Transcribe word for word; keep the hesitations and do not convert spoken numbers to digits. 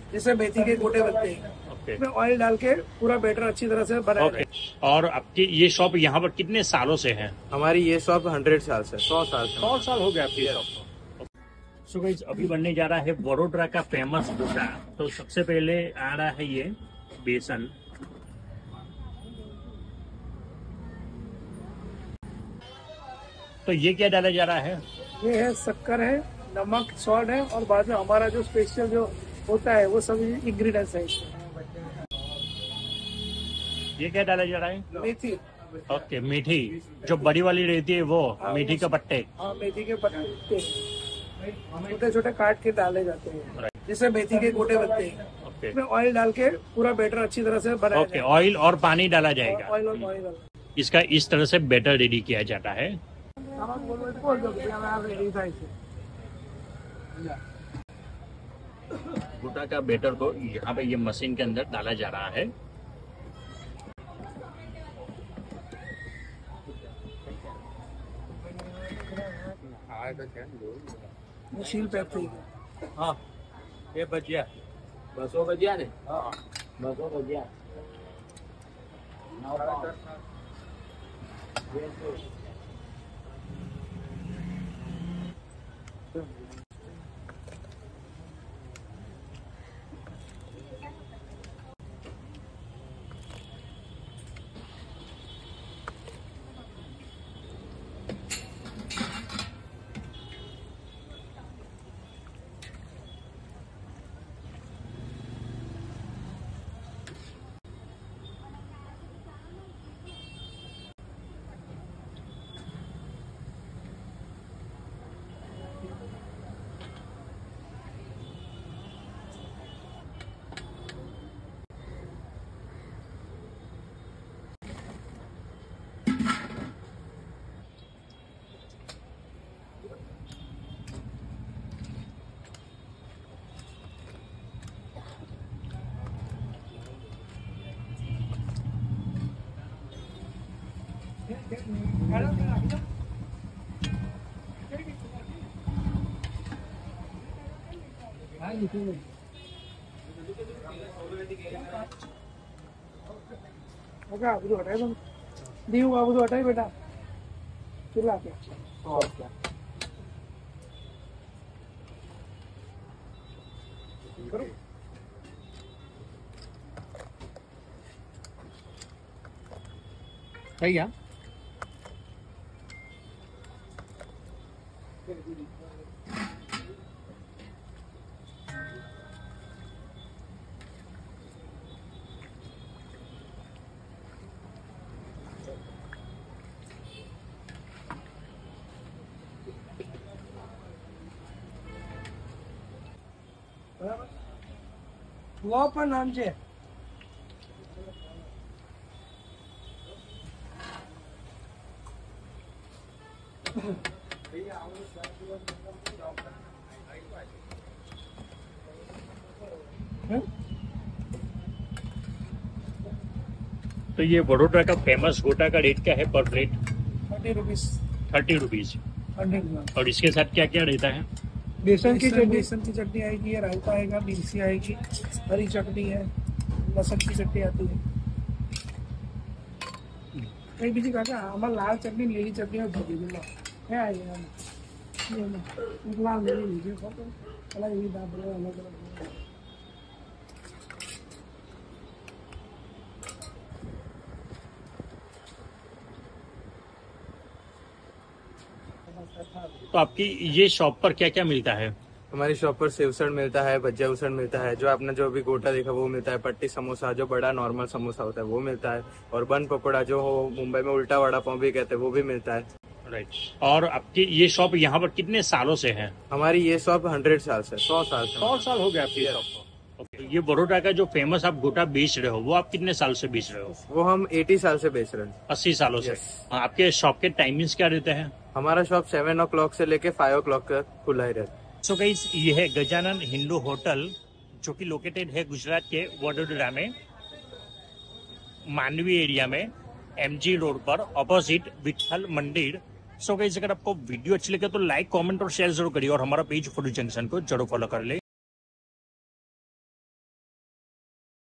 जिससे मेथी के गोटे बनते हैं। इसमें ऑयल डाल के पूरा बैटर अच्छी तरह से बनाया ओके। और आपकी ये शॉप यहाँ पर कितने सालों से है? हमारी ये शॉप हंड्रेड साल से सौ साल से सौ साल हो गए आपकी शॉप को। सो गाइस, अभी बनने जा रहा है वडोदरा का फेमस डोसा। तो सबसे पहले आ रहा है ये बेसन, तो ये क्या डाला जा रहा है? ये है शक्कर है, नमक, सॉल्ट है और बाद में हमारा जो स्पेशल जो होता है वो सब इंग्रेडिएंट्स है इसमें। ये क्या डाला जा रहा है? मेथी। ओके, मीठी जो बड़ी वाली रहती है वो, मेथी के पत्ते। हाँ, मेथी के पत्ते छोटे छोटे काट के डाले जाते हैं, जिससे मेथी के गोटे बनते हैं। ओके। इसमें ऑयल डाल के पूरा बैटर अच्छी तरह से बनाया ओके, ऑयल और पानी डाला जाएगा। ऑयल और ऑयल इसका इस तरह से बैटर रेडी किया जाता है। गोटा का बैटर को यहाँ पे ये मशीन के अंदर डाला जा रहा है। मशीन पे थी। हाँ, ये भजिया बसो भजिया ने बसो भजिया हटाए तुम दीव बाबू हटाई बेटा चिल्ला के और क्या करो। सही है। वो पर नाम છે तो ये वडोदरा का फेमस गोटा का रेट क्या है पर plate? Thirty rupees thirty rupees. Hundred gram. और इसके साथ क्या क्या रहता है? बेसन की चटनी, बेसन की चटनी आएगी, रायता आएगा, मिर्ची आएगी, हरी चटनी है, लहसुन की चटनी आती है। कई बीजी कहा हमारा लाल चटनी, नीली चटनी और भूजी मिला है आएगा लाल नीली लीजिए अलग ही दाम अलग अलग। तो आपकी ये शॉप पर क्या क्या मिलता है? हमारी शॉप पर सेव उसड़ मिलता है, भजिया उसड़ मिलता है, जो आपने जो भी गोटा देखा वो मिलता है, पट्टी समोसा जो बड़ा नॉर्मल समोसा होता है वो मिलता है, और बन पकौड़ा जो हो मुंबई में उल्टा वड़ा पाव भी कहते हैं वो भी मिलता है। राइट। और आपकी ये शॉप यहाँ पर कितने सालों से है? हमारी ये शॉप हंड्रेड साल से सौ साल से सौ साल हो गए आपकी शॉप को। ओके। ये बड़ौदा का जो फेमस आप गोटा बेच रहे हो वो आप कितने साल से बेच रहे हो? वो हम अस्सी साल से बेच रहे हैं। अस्सी सालों से। Yes. आपके शॉप के टाइमिंग्स क्या रहते हैं? हमारा शॉप सेवन ओ क्लॉक से लेके फाइव ओ क्लॉक तक खुला ही रहता है। सो गाइस, ये है गजानन हिंदू होटल जो कि लोकेटेड है गुजरात के वडोदरा में, मांडवी एरिया में, एमजी रोड पर ऑपोजिट विठल मंदिर। सो गाइस, अगर आपको वीडियो अच्छी लगे तो लाइक कमेंट और शेयर जरूर करिए और हमारा पेज फूड जंक्शन को जरूर फॉलो कर ले।